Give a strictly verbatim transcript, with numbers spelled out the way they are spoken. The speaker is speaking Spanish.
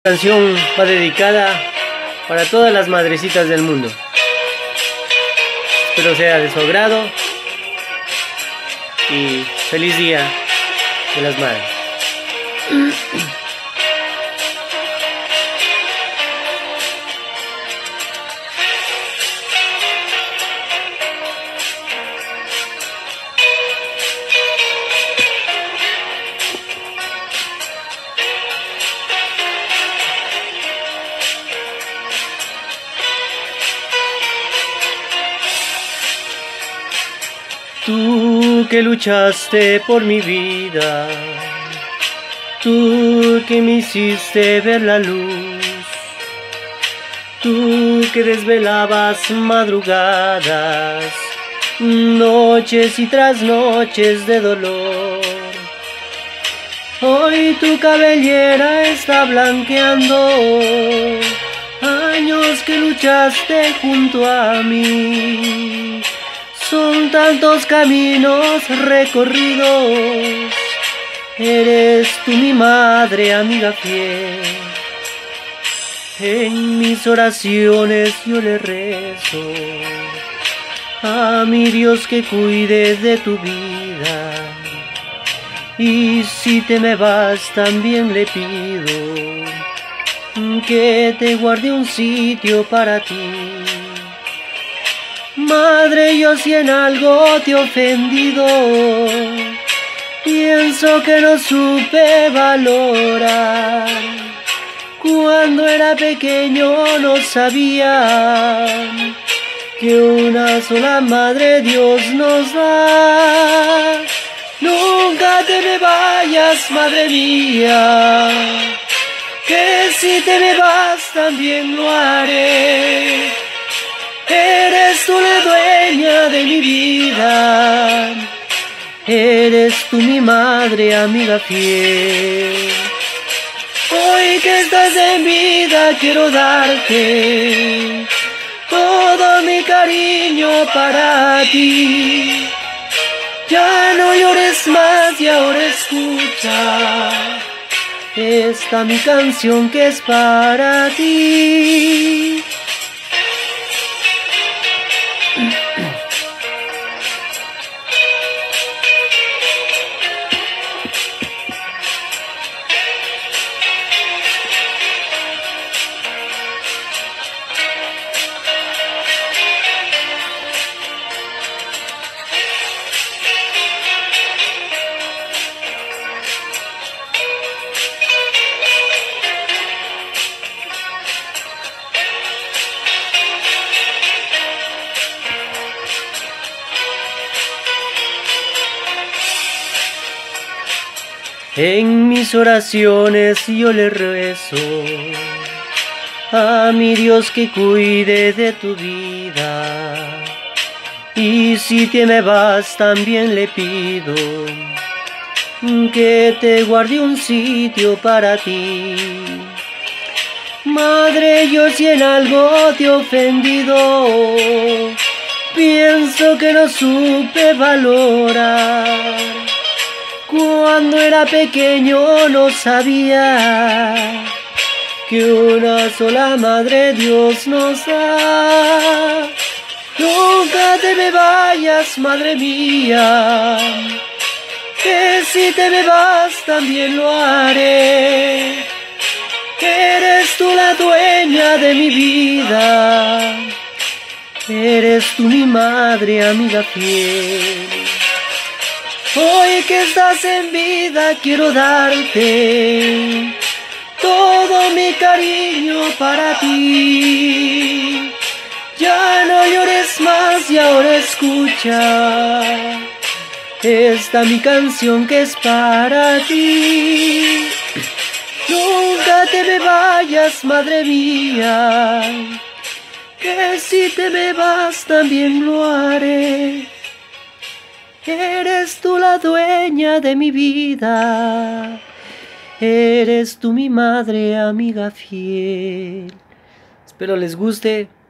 Canción va dedicada para todas las madrecitas del mundo. Espero sea de su agrado y feliz día de las madres. Tú que luchaste por mi vida, tú que me hiciste ver la luz, tú que desvelabas madrugadas, noches y tras noches de dolor. Hoy tu cabellera está blanqueando, años que luchaste junto a mí. Son tantos caminos recorridos, eres tú mi madre, amiga fiel. En mis oraciones yo le rezo a mi Dios que cuide de tu vida. Y si te me vas también le pido que te guarde un sitio para ti. Madre, yo si en algo te he ofendido, pienso que no supe valorar. Cuando era pequeño no sabía que una sola madre Dios nos da. Nunca te me vayas, madre mía, que si te me vas también lo haré. Eres tú la dueña de mi vida, eres tú mi madre, amiga fiel. Hoy que estás en vida quiero darte todo mi cariño para ti. Ya no llores más y ahora escucha esta mi canción que es para ti. En mis oraciones yo le rezo a mi Dios que cuide de tu vida. Y si te me vas también le pido que te guarde un sitio para ti. Madre, yo si en algo te he ofendido, pienso que no supe valorar. Cuando era pequeño no sabía que una sola madre Dios nos da. Nunca te me vayas, madre mía, que si te me vas también lo haré. Eres tú la dueña de mi vida, eres tú mi madre, amiga fiel. Hoy que estás en vida quiero darte todo mi cariño para ti. Ya no llores más y ahora escucha esta mi canción que es para ti. Nunca te me vayas, madre mía, que si te me vas también lo haré. Eres tú la dueña de mi vida, eres tú mi madre, amiga fiel. Espero les guste.